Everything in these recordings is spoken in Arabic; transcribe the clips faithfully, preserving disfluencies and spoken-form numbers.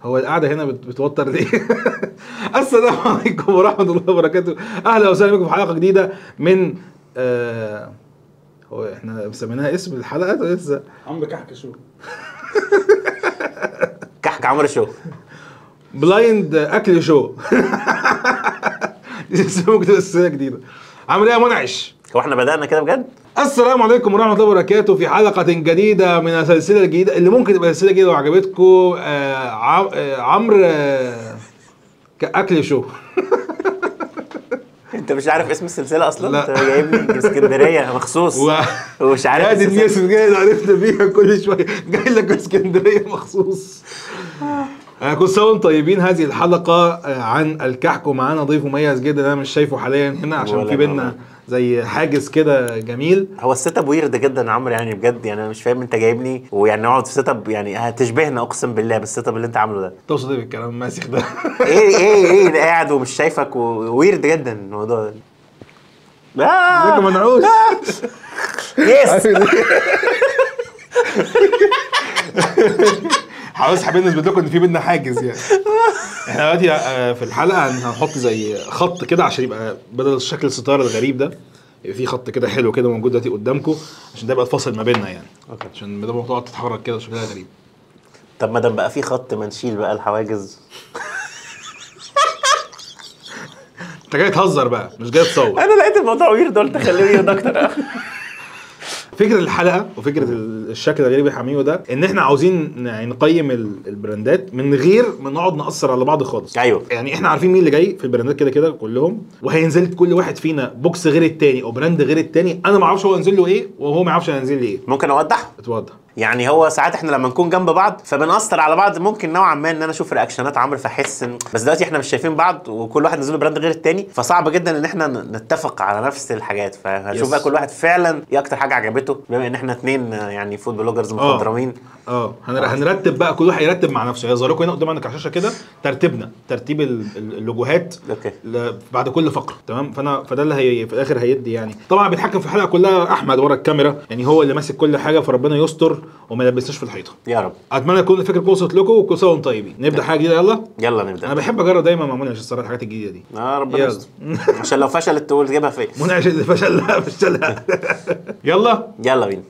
هو القعده هنا بت- بتوتر ليه؟ السلام عليكم ورحمه الله وبركاته. اهلا وسهلا بكم في حلقه جديده من آه هو احنا مسميناها اسم الحلقه ولا لسه؟ عمرو كحك شو كحك عمرو شو بلايند اكل شو. دي اسمه كده سلسله جديده. عامل ايه يا منعش؟ هو احنا بدأنا كده بجد؟ السلام عليكم ورحمه الله وبركاته في حلقه جديده من السلسله الجديده اللي ممكن تبقى سلسله جديده وعجبتكم. آه عم- آه، عمرو آه اكل شو. انت مش عارف اسم السلسلة اصلا؟ لا. انت جايبني من اسكندرية مخصوص و... ومش عارف هذه السلسلة. الناس اللي جاي عرفنا بيها كل شويه جاي لك من اسكندريه مخصوص. آه، كل سنه وانتم طيبين. هذه الحلقه آه، عن الكحك ومعانا ضيف مميز جدا انا مش شايفه حاليا هنا عشان ولا في أنا بينا والله. زي حاجز كده جميل. هو السيت اب ويرد جدا يا عمرو، يعني بجد يعني انا مش فاهم انت جايبني ويعني نقعد في سيت اب يعني هتشبهنا اقسم بالله بالسيت اب اللي انت عامله ده. توصل ايه بالكلام الماسخ ده؟ ايه ايه ايه ده قاعد ومش شايفك وويرد جدا الموضوع ده. آه ازيك يا منعوش؟ يس. عاوز حابين نثبت لكم ان في بينا حاجز يعني. احنا دلوقتي آه، في الحلقه هنحط زي خط كده عشان يبقى بدل شكل الستاره الغريب ده يبقى في خط كده حلو كده موجود دلوقتي قدامكم عشان ده يبقى الفاصل ما بيننا يعني. أوكي. عشان بدل ما تقعد تتحرك كده شكلها غريب. طب ما دام بقى في خط ما نشيل بقى الحواجز. انت جاي تهزر بقى مش جاي تصور. انا لقيت الموضوع ويرد قلت خليه ويرد اكتر. فكره الحلقه وفكره الشكل الغريب اللي حاميه ده ان احنا عاوزين يعني نقيم ال- البراندات من غير ما نقعد نأثر على بعض خالص. ايوه. يعني احنا عارفين مين اللي جاي في البراندات كده كده كلهم، وهينزل كل واحد فينا بوكس غير التاني او براند غير التاني. انا ما اعرفش هو ينزل له ايه وهو ما يعرفش هينزل لي ايه. ممكن اوضح؟ اتوضح. يعني هو ساعات احنا لما نكون جنب بعض فبنأثر على بعض، ممكن نوعا ما ان انا اشوف رياكشنات عمرو فاحس ان بس دلوقتي احنا مش شايفين بعض وكل واحد نزل له براند غير التاني، فصعب جدا ان احنا ن- نتفق على نفس الحاجات. فهنشوف Yes. بقى كل واحد فعلا ايه اكتر حاجه عجبته، بما ان احنا اتنين يعني فود بلوجرز مخضرمين. اه هنر- هنرتب بقى كل واحد يرتب مع نفسه. هيظهر لكم هنا قدام عندك على الشاشه كده ترتيبنا ترتيب ال- ال- اللوجوهات اوكي. ل- بعد كل فقره. تمام. فانا فده اللي هي في الاخر هيدي يعني. طبعا بيتحكم في الحلقه كلها احمد ورا الكاميرا، يعني هو اللي ماسك كل حاجه، فربنا يستر وما يلبسناش في الحيطه. يا رب. اتمنى تكون الفكره وصلت لكم وكل سنه وانتم طيبين. نبدا حاجه جديده يلا. يلا نبدا. انا بحب اجرب دايما مع منعش الصراحه الحاجات الجديده دي. اه ربنا يلا. يستر. عشان لو فشلت تقول تجيبها فين. منعش اللي فشلها فشلها. يلا. يلا بينا.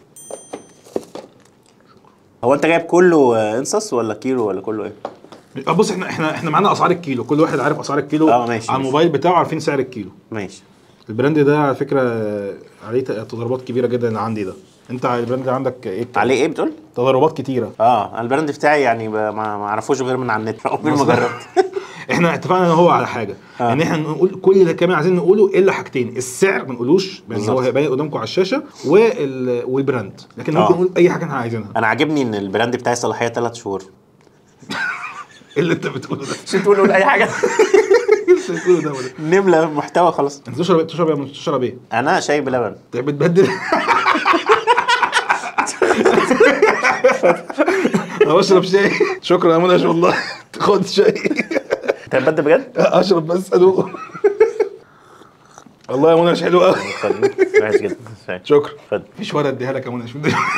هو انت جايب كله آه، انصص ولا كيلو ولا كله ايه؟ آه، بص احنا احنا احنا معانا اسعار الكيلو، كل واحد عارف اسعار الكيلو. اه، ماشي، على ماشي. الموبايل بتاعه عارفين سعر الكيلو. ماشي. البراند ده على فكره عليه تضاربات كبيره جدا اللي عندي ده. انت على البراند ده عندك ايه؟ عليه ايه بتقول؟ تضاربات كتيره. اه انا البراند بتاعي يعني ب- ما ما اعرفوش غير من على النت، عمري ما جربت. احنا اتفقنا ان هو على حاجه آه. ان احنا نقول كل اللي كمان عايزين نقوله الا حاجتين: السعر ما نقولوش لان هو بالظبط. هيبان قدامكم على الشاشه، وال... والبراند. لكن ممكن آه. نقول اي حاجه احنا عايزينها. انا عاجبني ان البراند بتاعي صلاحيه ثلاث شهور. ايه اللي انت بتقوله ده؟ مش تقول قول اي حاجه. ايه اللي انت بتقوله ده ولا؟ نملة محتوى خلاص. انت تشرب تشرب ايه؟ تشرب ايه؟ انا شاي بلبن. طيب بتبدل. انا بشرب شاي. شكرا يا منى والله. خد شاي. انت هتبدل بجد؟ اشرب بس ادوق. والله يا منى حلو قوي. اتفضل. وحش جدا. شاي. شكرا. اتفضل. مفيش ورقه اديها لك يا منى.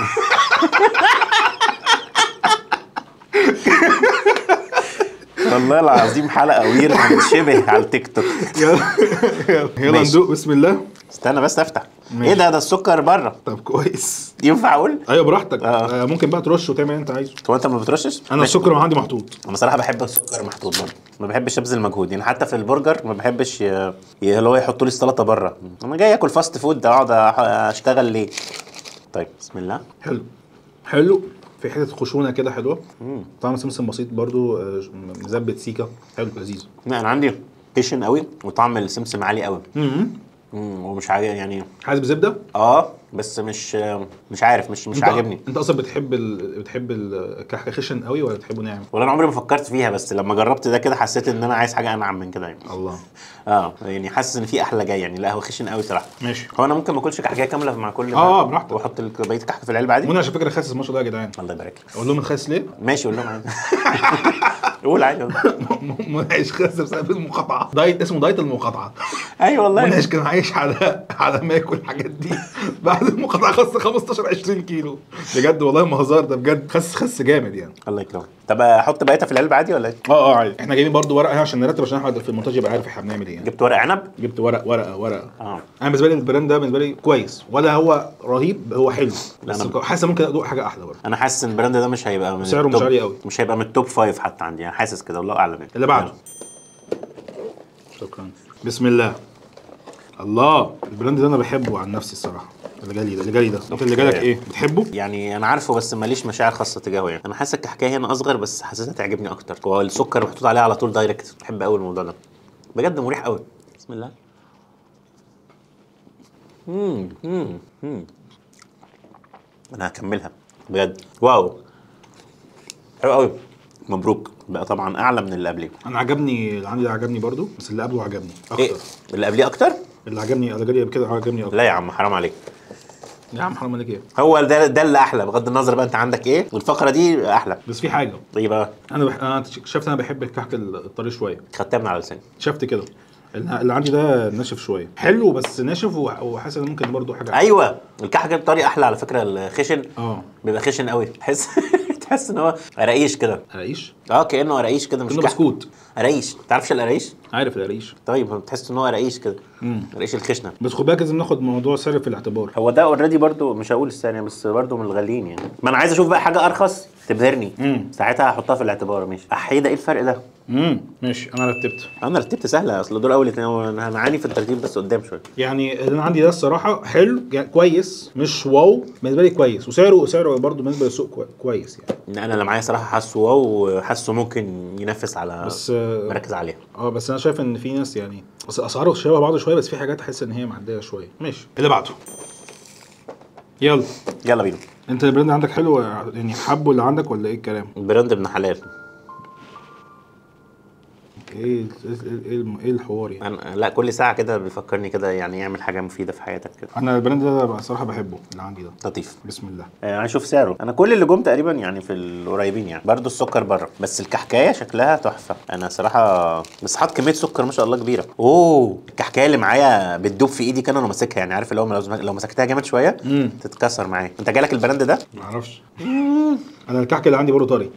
والله العظيم حلقه وير هنتشبه على التيك توك. يلا يلا يلا ماشي. ندوق. بسم الله. استنى بس افتح. ماشي. ايه ده ده السكر بره. طب كويس. ينفع اقول؟ ايوه براحتك. آه. آه. ممكن بقى ترش وتعمل اللي انت عايزه. هو انت ما بترشش؟ انا ماشي. السكر عندي محطوط. انا بصراحه بحب السكر محطوط برضه، ما بحبش ابذل مجهود يعني. حتى في البرجر ما بحبش ي- ي- اللي هو يحطوا لي السلطه بره. انا جاي اكل فاست فود اقعد أح- اشتغل ليه؟ طيب بسم الله. حلو حلو. في حته خشونه كده حلوه. طعم سمسم بسيط برضو. آه، مزبت سيكا. حلو لذيذ. لا انا عندي خشن قوي وطعم السمسم عالي قوي. امم امم ومش عاجب يعني. حاسس بزبده؟ اه بس مش مش عارف مش مش انت- عاجبني. انت اصلا بتحب ال... بتحب الكحك خشن قوي ولا بتحبه ناعم؟ ولا انا عمري ما فكرت فيها، بس لما جربت ده كده حسيت ان انا عايز حاجه انعم من كده يعني. الله. اه يعني حاسس ان في احلى جاي يعني. لا هو خشن قوي صراحه. ماشي. هو انا ممكن ما اكلش كحكايه كامله مع كل اه براحتك. واحط ال- بقيه الكحك في العلبه عادي. منى عشان فكره خاسس ما شاء الله يا جدعان. الله يبارك لك. اقول لهم الخاس ليه؟ ماشي قول لهم عادي. قول عادي. منعش خاسس بسبب المقاطعه. دايت اسمه دايت المقاطعه. ايوه والله منعش كان عايش على على ما ياكل الحاجات دي. بعد المقاطعه خس خمستاشر عشرين كيلو بجد والله ما هزار، ده بجد خس خس جامد يعني. الله يكرمك. طب احط بقيتها في العلبه عادي ولا ايه؟ اه اه عادي. احنا جايبين برضو ورقه عشان نرتب، عشان احمد في المونتاج يبقى عارف احنا بنعمل ايه يعني. جبت ورق عنب؟ جبت ورق ورقه ورقه اه انا بالنسبه لي البراند ده بالنسبه لي كويس، ولا هو رهيب، هو حلو بس أنا- حاسس ممكن ادوق حاجه احلى برضه. انا حاسس ان البراند ده مش هيبقى من سعره مش التوب- عالي قوي. مش هيبقى من التوب فايف حتى عندي، انا حاسس كده والله اعلم يعني. اللي بعده. شكرا. بسم الله. الله البراند ده انا بحبه عن نفسي الصراحه. اللي جالي ده اللي جالي ده انت اللي جالك ايه بتحبه؟ يعني انا عارفه بس ماليش مشاعر خاصه تجاهه يعني. انا حاسس الكحكايه هنا اصغر بس حاسسها تعجبني اكتر، هو السكر محطوط عليها على طول دايركت، بحب قوي الموضوع ده بجد، مريح قوي. بسم الله. امم امم امم انا هكملها بجد. واو حلو قوي، مبروك بقى طبعا اعلى من اللي قبليه. انا عجبني اللي عندي ده عجبني برضو، بس اللي قبله عجبني اكتر. ايه اللي قبليه اكتر؟ اللي عجبني اللي جالي كده عجبني اكتر. لا يا عم حرام عليك، يا عم حرام عليك ايه؟ هو ده ده اللي احلى بغض النظر بقى انت عندك ايه، والفقره دي احلى. بس في حاجه ايه بقى؟ انا بح... انا اكتشفت انا بحب الكحك الطري شويه. خدتها من على لساني. شفت كده اللي عندي ده ناشف شويه، حلو بس ناشف، وحاسس ان ممكن برضو حاجه. ايوه الكحك الطري احلى على فكره، الخشن اه بيبقى خشن قوي، تحس تحس ان هو قراقيش كده. قراقيش؟ اه كانه قراقيش كده، مش كأنه كحك. بسكوت. قراقيش، تعرفش القراقيش؟ عارف القراقيش. طيب بتحس ان هو قراقيش كده، امم قراقيش الخشنه. بس خد بالك لازم ناخد موضوع سعر في الاعتبار. هو ده اوريدي برضو، مش هقول الثانيه بس برضو من الغاليين يعني. ما انا عايز اشوف بقى حاجه ارخص تبهرني، امم ساعتها هحطها في الاعتبار. ماشي احيه ده ايه الفرق ده؟ امم ماشي انا رتبت. انا رتبت سهله، اصل دول اول اتنين، انا هنعاني في الترتيب بس قدام شويه. يعني اللي انا عندي ده الصراحه حلو يعني كويس، مش واو بالنسبه لي كويس، وسعره سعره برضه بالنسبه للسوق كوي- كويس يعني. انا اللي معايا صراحه حاسه واو، وحاسه ممكن ينافس على بس اه مراكز عاليه. آه، بس انا شايف ان في ناس يعني بس اسعاره شبه بعض شويه، بس في حاجات احس ان هي معديه شويه. ماشي اللي بعده. يلا يلا بينا. انت البراند عندك حلو يعني، حبه اللي عندك ولا ايه الكلام؟ براند ابن حلال. ايه ايه ايه الحوار يعني؟ أنا لا كل ساعه كده بيفكرني كده يعني يعمل حاجه مفيده في حياتك كده. انا البراند ده بصراحه بحبه اللي عندي ده. لطيف. بسم الله. آه، انا اشوف سعره، انا كل اللي جم تقريبا يعني في القريبين يعني، برضو السكر بره بس الكحكايه شكلها تحفه. انا صراحه بس حاط كميه سكر ما شاء الله كبيره. اوه الكحكايه اللي معايا بتدوب في ايدي كده وانا ماسكها يعني، عارف اللي هو لو لو مسكتها جامد شويه امم تتكسر معايا. انت جالك البراند ده؟ ما اعرفش. انا الكحك اللي عندي برضه طري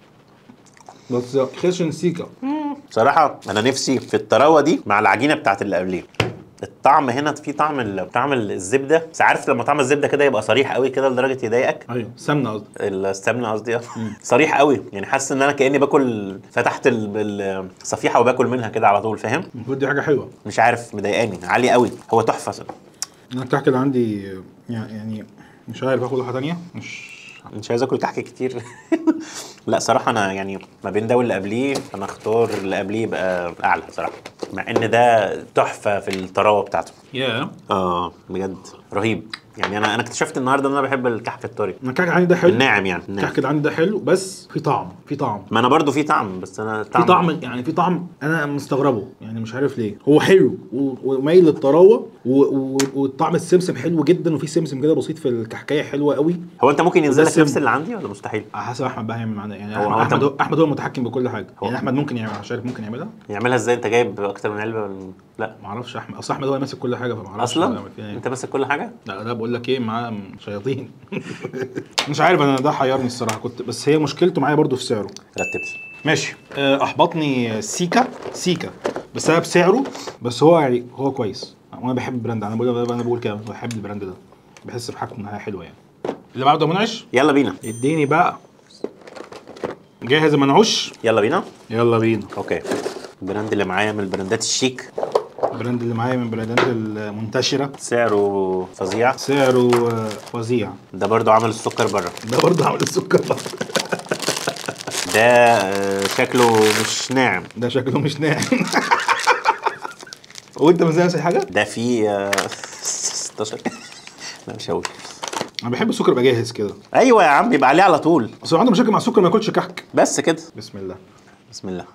بس خشن سيكا. صراحه انا نفسي في الطراوه دي مع العجينه بتاعت اللي قبليه. الطعم هنا في طعم ال- طعم الزبده، بس عارف لما طعم الزبده كده يبقى صريح قوي كده لدرجه يضايقك. ايوه سمنه قصدي. السمنه قصدي اه صريح قوي يعني، حاسس ان انا كاني باكل فتحت ال- الصفيحه وباكل منها كده على طول، فاهم؟ المفروض دي حاجه حلوه. مش عارف مضايقاني، عالي قوي، هو تحفه. انا الكحك اللي عندي يعني يعني مش عارف اخد واحده ثانيه، مش مش عايز اكل كحك كتير. لا صراحه انا يعني ما بين ده واللي قبليه انا اختار اللي قبليه يبقى اعلى صراحه، مع ان ده تحفه في الطراوه بتاعته. يا اه بجد رهيب يعني. انا انا اكتشفت النهارده ان انا بحب الكحك الطري انا الكحك اللي عندي ده حلو. الناعم يعني الناعم. الكحك اللي عندي ده حلو بس في طعم في طعم ما انا برضو في طعم، بس انا في طعم يعني في طعم انا مستغربه يعني، مش عارف ليه. هو حلو و- ومايل للطراوه و- و- والطعم السمسم حلو جدا، وفي سمسم كده بسيط في الكحكايه حلوه قوي. هو انت ممكن ينزل وده لك نفس سم. اللي عندي ولا مستحيل؟ على حسب احمد بقى هيعمل معانا يعني. هو- هو احمد أنت- هو احمد هو المتحكم بكل حاجه هو- يعني. احمد ممكن يعمل، مش عارف ممكن يعملها. يعملها ازاي؟ انت جايب اكتر من علبه ولا- لا ما اعرفش احمد، اصل احمد هو ماسك كل حاجه فما اعرفش اصلا يعمل فيها إيه. انت ماسك كل حاجه. لا ده بقول لك ايه معاه شياطين. مش عارف انا ده حيرني الصراحه كنت، بس هي مشكلته معايا برضو في سعره. رتبت. ماشي آه، احبطني سيكا سيكا بسبب سعره، بس هو يعني هو كويس وانا بحب البراند. انا بقول انا بقول كده بحب البراند ده، بحس بحاجته انها حلوه يعني. اللي بعده منعش. يلا بينا. اديني بقى. جاهز يا منعوش؟ يلا بينا. يلا بينا. اوكي. البراند اللي معايا من البراندات الشيك، البراند اللي معايا من البراندات المنتشره، سعره فظيع. سعره آه، فظيع. ده برضو عامل السكر بره. ده برضه عامل السكر بره. ده آه، شكله مش ناعم. ده شكله مش ناعم. وانت مش ناسي حاجه؟ ده فيه آه، ستاشر. لا مش هقول. انا بحب السكر يبقى جاهز كده. ايوه يا عم يبقى عليه على طول. اصل عنده مشاكل مع السكر ما ياكلش كحك. بس كده. بسم الله. بسم الله.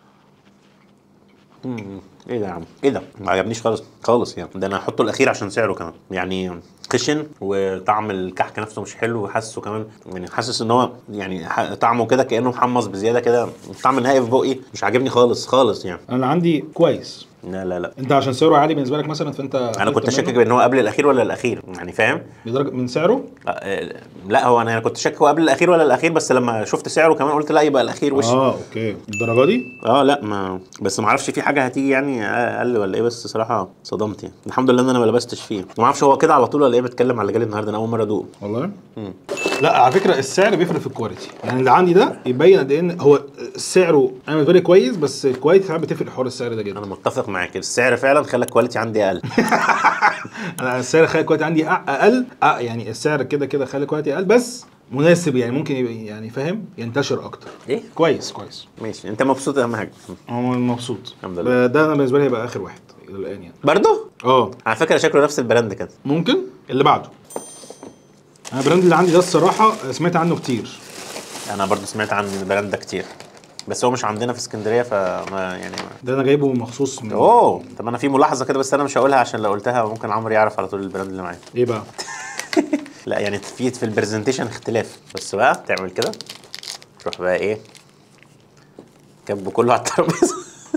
مم. ايه ده يا عم؟ ايه ده؟ ما عجبنيش خالص خالص يعني. ده انا هحطه الاخير عشان سعره كمان يعني خشن، وطعم الكحك نفسه مش حلو، وحاسه كمان يعني حاسس ان هو يعني ح- طعمه كده كانه محمص بزياده كده. الطعم النهائي في بقي مش عاجبني خالص خالص يعني. انا عندي كويس لا لا لا انت عشان سعره عالي بالنسبه لك مثلا فانت انا كنت شاكك بان هو قبل الاخير ولا الاخير يعني فاهم لدرجه من سعره. آه لا هو انا كنت شاكك هو قبل الاخير ولا الاخير بس لما شفت سعره كمان قلت لا يبقى الاخير وش. اه اوكي الدرجه دي. اه لا ما بس ما اعرفش في حاجه هتيجي يعني اقل ولا ايه بس صراحه صدمت يعني الحمد لله ان انا ما لبستش فيه وما اعرفش هو كده على طول ولا ايه. بتكلم على اللي جالي النهارده انا اول مره ادوق والله. مم. لا على فكره السعر بيفرق في الكواليتي يعني اللي عندي ده يبين قد ايه ان هو سعره انا بالنسبه لي كويس بس الكواليتي ساعات بتفرق حوار السعر ده جدا. انا متفق معاك السعر فعلا خلى الكواليتي عندي اقل. انا السعر خلى الكواليتي عندي اقل أه يعني السعر كده كده خلى الكواليتي اقل بس مناسب يعني ممكن يبقى يعني فاهم ينتشر اكتر. ايه كويس كويس ماشي انت مبسوط اهم حاجه. هو مبسوط الحمد لله. ده انا بالنسبه لي هيبقى اخر واحد الى الان يعني. برضه اه على فكره شكله نفس البراند كده. ممكن اللي بعده. انا البراند اللي عندي ده الصراحه سمعت عنه كتير. انا برضه سمعت عن البراند ده كتير بس هو مش عندنا في اسكندريه فما يعني ما. ده انا جايبه مخصوص من اوه طب انا في ملاحظه كده بس انا مش هقولها عشان لو قلتها ممكن عمرو يعرف على طول البراند اللي معايا. ايه بقى؟ لا يعني في في البرزنتيشن اختلاف بس بقى تعمل كده تروح بقى ايه كبه كله على الترابيزه.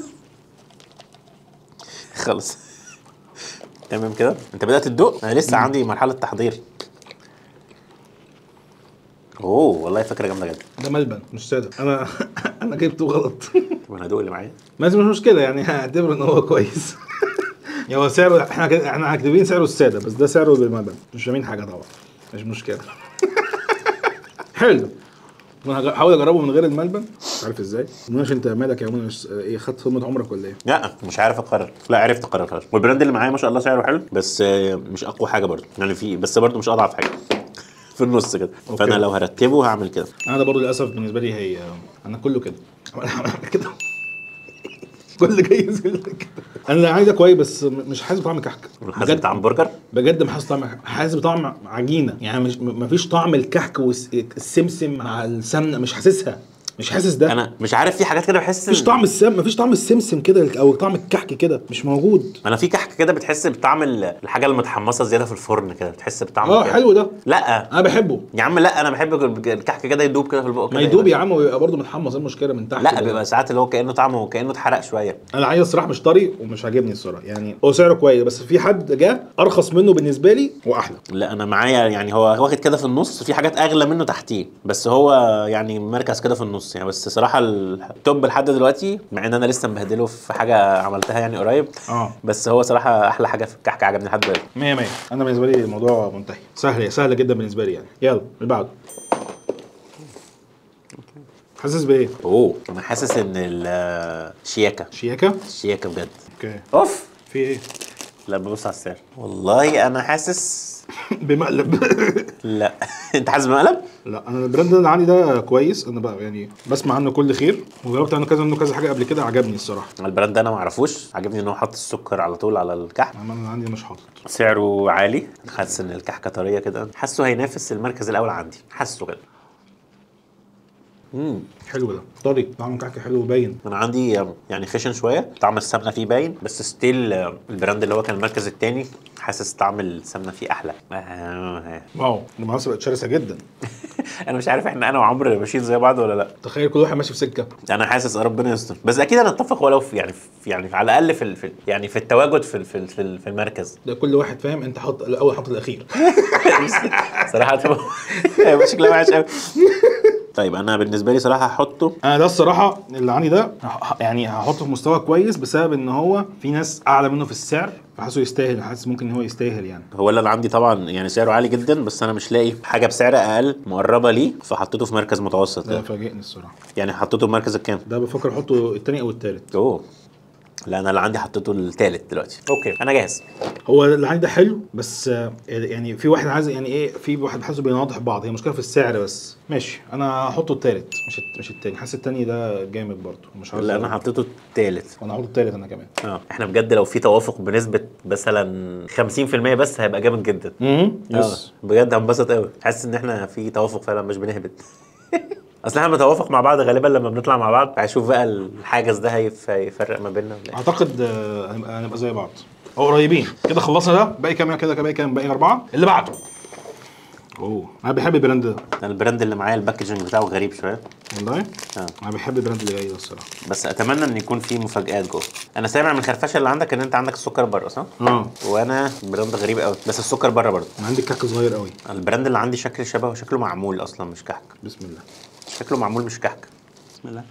خلص تمام كده. انت بدات تدوق انا لسه عندي مرحله تحضير. اوه والله فكره جامده جدا. ده ملبن مش ساده. انا انا جبته غلط. طب انا هدوق اللي معايا بس مش مشكله يعني هعتبر ان هو كويس. يعني هو سعره احنا كده احنا كاتبين سعره الساده بس ده سعره بالملبن مش فاهمين حاجه طبعا مش مشكله. حلو. انا هحاول اجربه من غير الملبن مش عارف ازاي. مناش انت مالك يا مناش ايه خدت صدمه عمرك ولا ايه؟ لا مش عارف اقرر. لا عرفت اقرر خلاص. والبراند اللي معايا ما شاء الله سعره حلو بس مش اقوى حاجه برضه يعني في بس برضه مش اضعف حاجه في النص كده. فانا لو هرتبه هعمل كده. انا ده برضه للاسف بالنسبه لي هي انا كله كده كده كل جايز كده. انا اللي عايزه كويس بس مش حاسس بطعم كحك. حاسس بطعم برجر بجد ما حاسس طعم حاسس بطعم عجينه يعني مش مفيش طعم الكحك والسمسم مع السمنه مش حاسسها مش حاسس ده. انا مش عارف في حاجات كده بحس مفيش طعم السم مفيش طعم السمسم كده او طعم الكحك كده مش موجود. انا في كحك كده بتحس بطعم الحاجه المتحمصه زياده في الفرن كده بتحس بطعم اه حلو ده. لا انا بحبه يا عم. لا انا بحب الكحك كده يدوب كده في البق ما يدوب يا عم ويبقى برضه متحمص. ايه المشكله من تحت؟ لا بيبقى ساعات اللي هو كانه طعمه كانه اتحرق شويه. انا عايز الصراحه مش طري ومش عاجبني الصراحه يعني هو سعره كويس بس في حد جه ارخص منه بالنسبه لي واحلى. لا انا معايا يعني هو واخد كده في النص في حاجات اغلى منه تحتيه بس هو يعني مركز كده في النص يعني. بس صراحه التوب لحد دلوقتي مع ان انا لسه مبهدله في حاجه عملتها يعني قريب اه بس هو صراحه احلى حاجه في الكحك عجبني لحد دلوقتي. مية مية. انا بالنسبه لي الموضوع منتهي سهل سهله جدا بالنسبه لي يعني. يلا اللي بعده. حاسس بايه؟ اوه انا حاسس ان الشياكه شياكه الشياكه بجد. اوكي اوف في ايه؟ لا ببص على السعر والله انا حاسس بمقلب. لا انت حاسس بمقلب؟ لا انا البراند اللي عندي ده كويس. انا بقى يعني بسمع عنه كل خير وجربت عنه كذا منه كذا حاجه قبل كده عجبني الصراحه. البراند ده انا ما اعرفوش عجبني ان هو حاطط السكر على طول على الكحك. انا عندي مش حاطط. سعره عالي. حاسس ان الكحكه طريه كده حاسه هينافس المركز الاول عندي حاسه كده. امم حلو ده طري طعمه كحك حلو وباين. انا عندي يعني خشن شويه طعم السمنه فيه باين بس ستيل البراند اللي هو كان المركز الثاني حاسس طعم السمنه فيه احلى. واو المناسبه بقت شرسه جدا. انا مش عارف احنا انا وعمرو ماشيين زي بعض ولا لا. تخيل كل واحد ماشي في سكه. انا حاسس ربنا يستر بس اكيد هنتفق ولو في يعني في يعني على الاقل في, في يعني في التواجد في في في, في المركز ده كل واحد فاهم انت حط الاول حط الاخير. صراحه مش شكلها وحش قوي. طيب انا بالنسبه لي صراحه هحطه. انا ده الصراحه اللي عندي ده يعني هحطه في مستوى كويس بسبب ان هو في ناس اعلى منه في السعر فحاسه يستاهل. حاسس ممكن ان هو يستاهل يعني. هو اللي انا عندي طبعا يعني سعره عالي جدا بس انا مش لاقي حاجه بسعر اقل مقربه ليه فحطيته في مركز متوسط. ده فاجئني الصراحه. يعني حطيته في المركز الكام؟ ده بفكر احطه الثاني او الثالث. اوه لا انا اللي عندي حطيته الثالث دلوقتي. اوكي انا جاهز. هو اللي عندي ده حلو بس يعني في واحد عايز يعني ايه في واحد بحسه بيناضح بعض. هي مشكله في السعر بس ماشي. انا هحطه الثالث مش مش الثاني. حاسس الثاني ده جامد برضه مش عارف. لا انا حطيته الثالث. وانا هحطه الثالث انا كمان. اه احنا بجد لو في توافق بنسبه مثلا خمسين في المية بس هيبقى جامد جدا. امم يس بجد هنبسط قوي. حاسس ان احنا في توافق فعلا مش بنهبط. اصل احنا بنتوافق مع بعض غالبا لما بنطلع مع بعض فهشوف بقى الحاجز ده هيفرق ما بيننا ولا. اعتقد هنبقى هنبقى زي بعض او قريبين كده. خلصنا ده باقي كام كده باقي كام باقي اربعه اللي بعده. اوه انا بحب البراند ده. انا البراند اللي معايا الباكجنج بتاعه غريب شويه. والله؟ اه انا بحب البراند اللي جاي ده الصراحه. بس اتمنى ان يكون فيه مفاجآت جوه. انا سامع من الخرفشه اللي عندك ان انت عندك السكر بره صح؟ اه وانا براند غريب قوي بس السكر بره برضه. انا عندي كحك صغير قوي. البراند اللي عندي شكل شبهه شكله معمول اصلا مش كحك. بسم الله. شكله معمول مش كحك. بسم الله.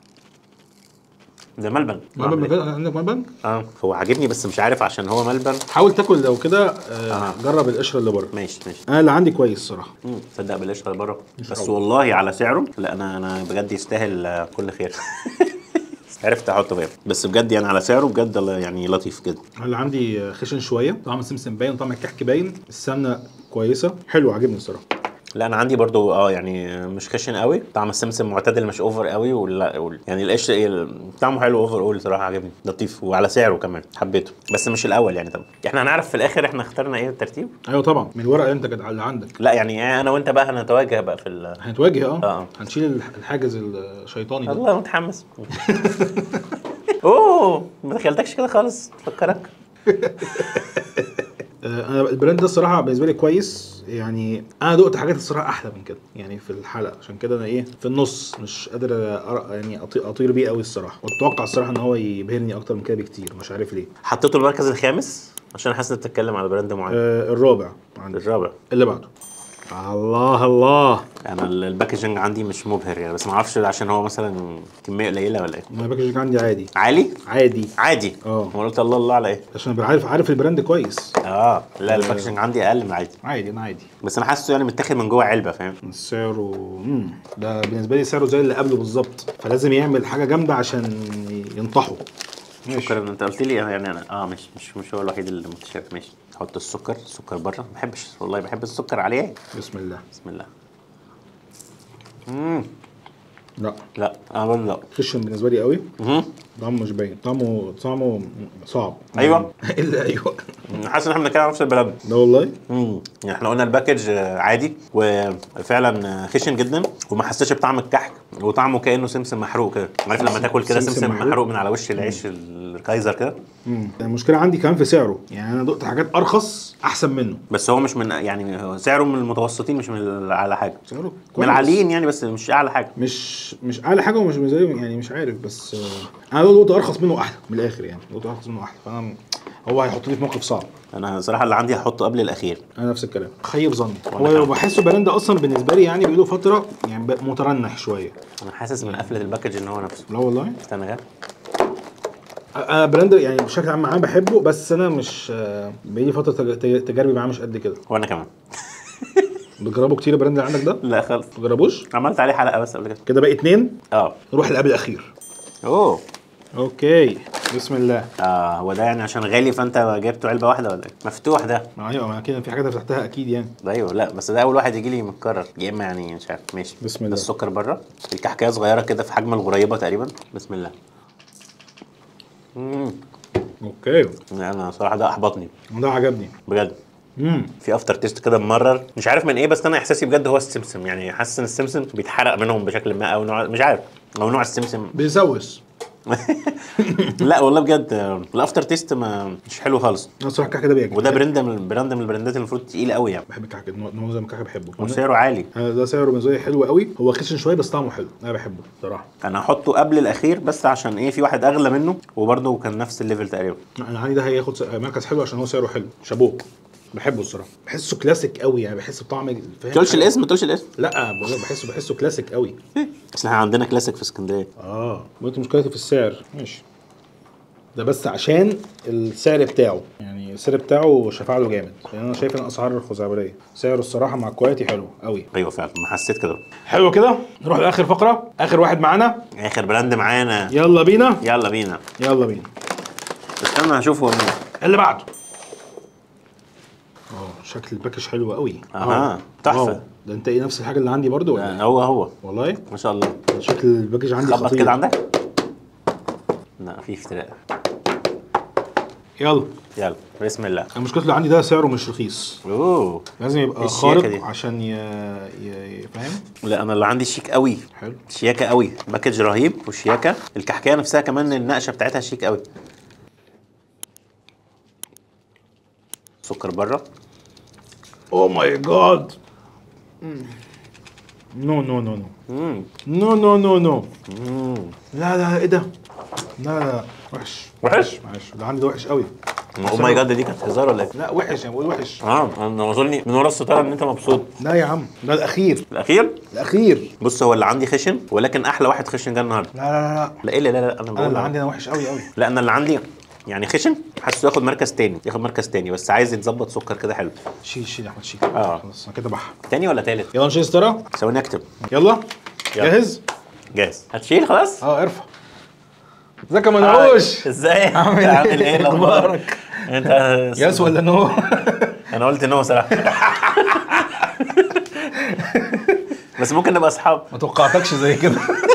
ده ملبن. ملبن بجد؟ عندك ملبن؟ اه هو عاجبني بس مش عارف عشان هو ملبن. حاول تاكل لو كده آه آه. جرب القشره اللي بره. ماشي ماشي. انا اللي عندي كويس الصراحه. امم تصدق بالقشره اللي بره بس عوض. والله على سعره لا انا انا بجد يستاهل آه، كل خير. عرفت احطه فين بس بجد يعني على سعره بجد يعني لطيف جدا. انا اللي عندي خشن شويه، طعم السمسم باين وطعم الكحك باين، السمنه كويسه، حلو عاجبني الصراحه. لا انا عندي برضو اه يعني مش خشن قوي، طعم السمسم معتدل مش اوفر قوي ولا وال- يعني القش طعمه حلو اوفر اول صراحه عجبني لطيف وعلى سعره كمان حبيته بس مش الاول يعني. طبعا احنا هنعرف في الاخر احنا اخترنا ايه الترتيب. ايوه طبعا من الورقه اللي انت كانت اللي عندك. لا يعني انا وانت بقى هنتواجه بقى في ال... هنتواجه اه, آه. هنشيل الح- الحاجز الشيطاني ده. الله متحمس. اوه ما دخلتكش كده خالص تفكرك. آه، انا البراند ده الصراحه بالنسبه لي كويس، يعني انا دقت حاجات الصراحه احلى من كده يعني في الحلقه، عشان كده انا ايه في النص مش قادر أر- يعني أطي- اطير بيه قوي الصراحه، واتوقع الصراحه ان هو يبهرني اكتر من كده بكتير، مش عارف ليه. حطيته المركز الخامس عشان حاسس انك بتتكلم على براند معين. آه الرابع عندي. الرابع اللي بعده. الله الله. انا ال- الباكجينج عندي مش مبهر يعني بس ما اعرفش عشان هو مثلا كميه قليله ولا ايه. انا الباكجينج عندي عادي. عالي عادي عادي. اه. وانا قلت الله الله على ايه. عشان أنا عارف عارف البراند كويس. اه لا الباكجينج عندي اقل من عادي عادي انا عادي. بس انا حاسه يعني متاخد من جوه علبه فاهم. سعره امم ده بالنسبه لي سعره زي اللي قبله بالظبط، فلازم يعمل حاجه جامده عشان ينطحه. شكرا انت قلت لي يعني انا اه مش مش مش هو الوحيد اللي متشابه. ماشي حط السكر السكر بره ما بحبش والله بحب السكر عليه. بسم الله. بسم الله. امم لا لا انا برضه لا. خشن بالنسبه لي قوي. مهم. طعمه مش باين، طعمه طعمه صعب. ايوه الا ايوه. حاسس ان احنا بنتكلم عن نفس البراند. ده والله. امم يعني احنا قلنا الباكج آه، عادي وفعلا آه، خشن جدا وما حسيتش بطعم الكحك وطعمه كانه سمسم محروق كده. عارف لما تاكل كده سمسم سمسم محروق؟ محروق من على وش العيش الكايزر كده. امم المشكله عندي كمان في سعره، يعني انا دقت حاجات ارخص احسن منه. بس هو مش من يعني هو سعره من المتوسطين مش من اعلى حاجه. سعره من كويس. العاليين يعني بس مش اعلى حاجه. مش مش اعلى حاجه ومش زي يعني مش عارف بس آه، انا دقت ارخص منه احلى من الاخر، يعني دقت ارخص منه احلى، فانا م- هو هيحطني في موقف صعب. انا صراحه اللي عندي هحطه قبل الاخير. انا نفس الكلام خيب ظني. وأنا هو كمان. بحسه البراند ده اصلا بالنسبه لي يعني بقاله فتره يعني بقى مترنح شويه. انا حاسس من قفله الباكج ان هو نفسه. لا والله. استنى كده. انا براند يعني بشكل عام معاه بحبه، بس انا مش آه، بقالي فتره تج- تج- تجاربي معاه مش قد كده. وانا كمان. بتجربوا كتير البراند اللي عندك ده؟ لا خالص. ما تجربوش؟ عملت عليه حلقه بس قبل كده. كده باقي اتنين. اه نروح اللي قبل الاخير. اوه اوكي بسم الله. اه هو ده يعني عشان غالي فانت جبته علبه واحده ولا ايه؟ مفتوح ده. ما ايوه ما كده في حاجات فتحتها اكيد يعني. ده ايوه لا بس ده اول واحد يجي لي متكرر يا اما يعني مش عارف. ماشي بسم ده الله. السكر بره الكحكايه صغيره كده في حجم الغريبه تقريبا. بسم الله. امم اوكي انا صراحه ده احبطني ده عجبني. بجد. امم في افتر تيست كده ممرر مش عارف من ايه بس انا احساسي بجد هو السمسم يعني حاسس ان السمسم بيتحرق منهم بشكل ما او نوع مش عارف او نوع السمسم. بيسوس. لا والله بجد آه، الافتر تيست ما مش حلو خالص. انا الصراحه الكحك ده بيعجبني. وده براند من براند من البراندات اللي المفروض تقيله قوي يعني. بحب الكحك، نوع زي ما الكحك بحبه. وسعره عالي. أنا ده سعره بالنسبه لي حلو قوي، هو خشن شويه بس طعمه حلو، انا بحبه بصراحه. انا هحطه قبل الاخير بس عشان ايه في واحد اغلى منه وبرده كان نفس الليفل تقريبا. انا عندي ده هياخد س- مركز حلو عشان هو سعره حلو. شابوه بحبه الصراحه، بحسه كلاسيك قوي يعني، بحس بطعم فاهم. ما تقولش الاسم ما تقولش الاسم. لا بقول لك بحسه بحسه كلاسيك قوي. بس احنا عندنا كلاسيك في اسكندريه. اه قلت مشكلتي في السعر. ماشي ده بس عشان السعر بتاعه، يعني السعر بتاعه شفع له جامد، لان انا شايف ان اسعار خزعبليه، سعره الصراحه مع الكواليتي حلو قوي. ايوه فعلا ما حسيت كده. حلو كده. نروح لاخر فقره، اخر واحد معانا. اخر براند معانا. يلا بينا يلا بينا. يلا بينا. استنى هشوف هو مين. اللي بعده. اه شكل الباكج حلو قوي. اها تحفه. واو. ده انت ايه نفس الحاجه اللي عندي برضو ولا إيه؟ هو هو والله ما شاء الله. شكل الباكج عندي خبط خطير كده عندك. لا في افتراء. يلا يلا بسم الله. المشكله اللي عندي ده سعره مش رخيص، اوه لازم يبقى الشياكة خارق دي. عشان ي... ي... فاهم. لا انا اللي عندي شيك قوي. حلو. شياكه قوي باكج رهيب وشياكه الكحكايه نفسها كمان النقشه بتاعتها شيك قوي. سكر بره. اوه ماي جاد. نو نو نو نو امم نو نو نو نو امم لا لا ايه ده؟ لا لا وحش وحش؟ معلش ده عندي ده وحش قوي. او ماي جاد دي كانت هزار ولا ايه؟ لا وحش يعني بقول وحش. اه انا وصلني من ورا الستاره ان انت مبسوط. لا يا عم ده الاخير. الاخير؟ الاخير. بص هو اللي عندي خشن ولكن احلى واحد خشن جه النهارده. لا لا لا لا ايه لا لا لا انا انا بقول اللي عندي انا وحش قوي قوي. لا انا اللي عندي يعني خشن حاسه ياخد مركز تاني ياخد مركز تاني بس عايز يتظبط سكر كده حلو. شيل شيل يا احمد شيل. اه خلاص انا كده بح. تاني ولا تالت؟ يلا نشيل ستاره. ثواني اكتب. يلا يلا. جاهز؟ جاهز هتشيل خلاص؟ اه ارفع. ازيك يا منعوش؟ ازاي؟ عامل عامل ايه الاخبار؟ اخبارك؟ انت ياس ولا نو؟ انا قلت نو صراحه. بس ممكن نبقى اصحاب. ما توقعتكش زي كده.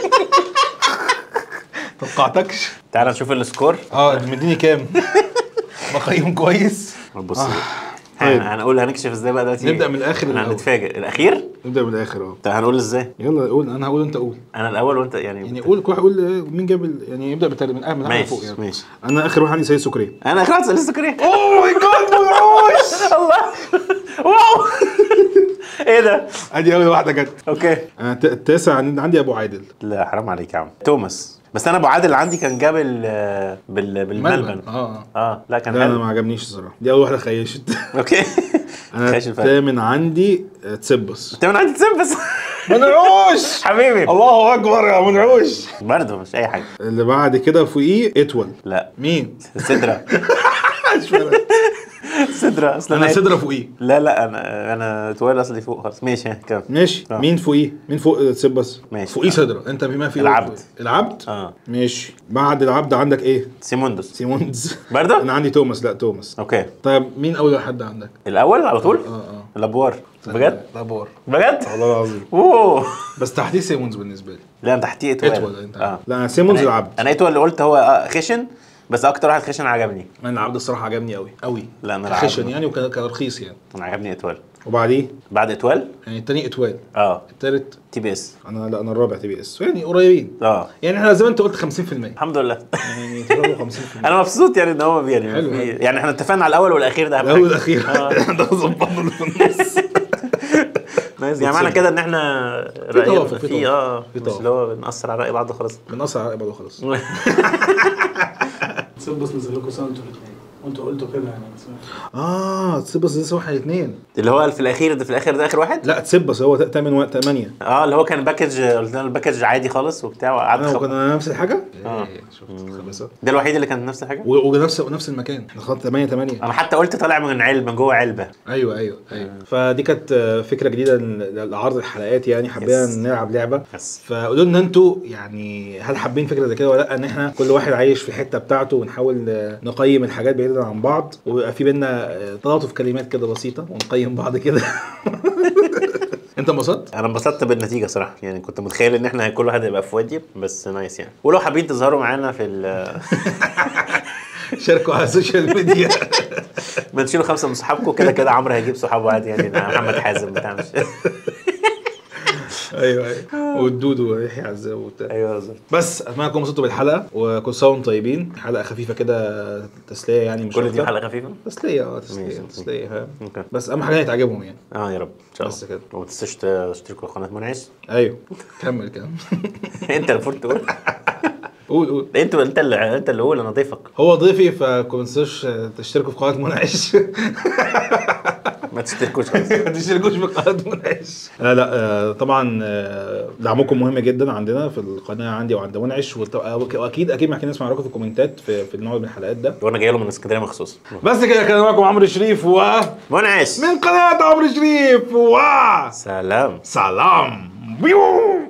توقعتكش. تعال نشوف السكور. اه مديني كام؟ بقيم كويس. بص آه. طيب هنقول هنكشف ازاي بقى دلوقتي. نبدا من الاخر احنا الاول. هنتفاجئ الاخير. نبدا من الاخر اه. طب هنقول ازاي؟ يلا قول انا هقول انت قول. انا الاول وانت يعني يعني قول كل واحد يقول مين جاب ال- يعني يبدا بالتالي من اعلى من اعلى ماشي فوق يعني. ماشي. انا اخر واحد عندي سيد سكري. انا خلاص لسه كريه. اوه ماي جاد منعوش. الله واو. ايه ده؟ ادي اول واحده جت. اوكي. انا الت- التاسع عندي عندي ابو عادل. لا حرام عليك يا عم توماس. بس انا ابو عادل عندي كان جاب ال بال بالملبن. اه اه لا كان لا انا حلو. ما عجبنيش الصراحه. دي اول واحده خيشت. اوكي. انا خيش الفرق. الثامن عندي آه، تسبس. انت من عندي تسبس. منعوش. حبيبي الله اكبر يا منعوش. برضه مش اي حاجه. اللي بعد كده فوقيه اتول. لا مين؟ سدرة. مش فارق. سدرة اصلا انا صدره فوقيه. لا لا انا انا تويل اصلي فوق خالص. ماشي كمل. ماشي آه. مين فوقيه؟ مين فوق تسبس؟ ماشي. فوقيه صدره. انت بما فيه العبد. فوقيه. العبد؟ اه ماشي. بعد العبد عندك ايه؟ سيموندوس. سيمونز. برضه؟ انا عندي توماس. لا توماس. اوكي طيب مين اول حد عندك؟ الاول على طول. اه اه الابوار. بجد؟ لابور. بجد؟ والله العظيم. اوه بس تحتيه سيمونز بالنسبه لي. لا انت تحتيه اتوال. اتول انت. اه لا انا سيمونز أنا- العبد. انا اتوال اللي قلت هو آه، خشن بس اكتر واحد خشن عجبني. انا العبد الصراحه عجبني قوي قوي. لا انا العبد. خشن يعني وكان كان رخيص يعني. انا عجبني اتوال. وبعديه بعد اتوال يعني التاني اتوال. اه التالت تي بي اس. انا لا انا الرابع تي بي اس يعني قريبين. اه يعني احنا زي ما انت قلت خمسين في المية. الحمد لله. يعني تقريبا خمسين في المية. انا مبسوط يعني ان هو يعني حلو. في- يعني احنا اتفقنا على الاول والاخير ده أهم الاول حاجة. والاخير. آه. ده ظبطنا اللي في النص. نايس. يعني معنى كده ان احنا رأينا توافق، في في توافق. اه في مش توافق. اللي هو بنأثر على رأي بعض خلاص. بنقص على بعض وخلاص. تسبس نزل لكم سنه انتوا الاثنين وانتوا قلتوا كده يعني بس اه تسبس لسه واحد اثنين. اللي هو في الاخير ده في الاخر ده اخر واحد. لا تسبس هو تامن وقت ثمانية. اه اللي هو كان باكج قلت له الباكج عادي خالص وبتاع وقعدت انا خب... وكنا نفس الحاجه. آه. إيه، شفت خبيثه. ده الوحيد اللي كان نفس الحاجه. و- ونفس نفس المكان احنا خدنا ثمانية ثمانية. انا حتى قلت طالع من علبه من جوه علبه. ايوه ايوه ايوه. فدي كانت آه، فكره جديده ل- لعرض الحلقات يعني حبينا Yes. نلعب لعبه. بس فقولوا لنا انتوا يعني هل حابين فكره زي كده ولا لا؟ ان احنا كل واحد عايش في الحته بتاعته ونحاول آه، نقيم الحاجات بعيدا عن بعض ويبقى في بينا آه، تلاطف كلمات كده بسيطه ونقيم بعض كده. انت انبسطت؟ انا انبسطت بالنتيجه صراحه يعني كنت متخيل ان احنا كل واحد هيبقى في وادي بس نايس يعني. ولو حابين تظهروا معانا في ال شاركوا على السوشيال ميديا. ما تشيلوا خمسه من صحابكم كده كده عمرو هيجيب صحابه عادي يعني ده محمد حازم بتاع مش ايوه ايوه والدود ويحيى عزام وبتاع. ايوه بالظبط. بس اتمنى تكونوا انبسطتوا بالحلقه وكل سنه وانتم طيبين. حلقه خفيفه كده تسليه يعني مش كل دي أكتر. حلقه خفيفه. تسليه اه تسليه ماشي. تسليه فاهم. اوكي بس اهم حاجه تعجبهم يعني. اه يا رب ان شاء الله. بس كده. وما تنسوش تشتركوا في قناه منعش. ايوه كمل كمل. انت المفروض تقول. قول قول. انت انت اللي انت اللي قول انا ضيفك. هو ضيفي فما تنسوش تشتركوا في قناه منعش. ما تشتركوش خالص. ما تشتركوش في قناه منعش. لا لا آه، طبعا آه، دعمكم مهم جدا عندنا في القناه عندي وعند منعش وط- واكيد اكيد محتاجين نسمع رايكم في الكومنتات في في النوع من الحلقات ده. وانا جاي له من اسكندريه مخصوص. بس كده كان معاكم عمرو شريف و منعش. من قناه عمرو شريف و سلام. سلام. بيو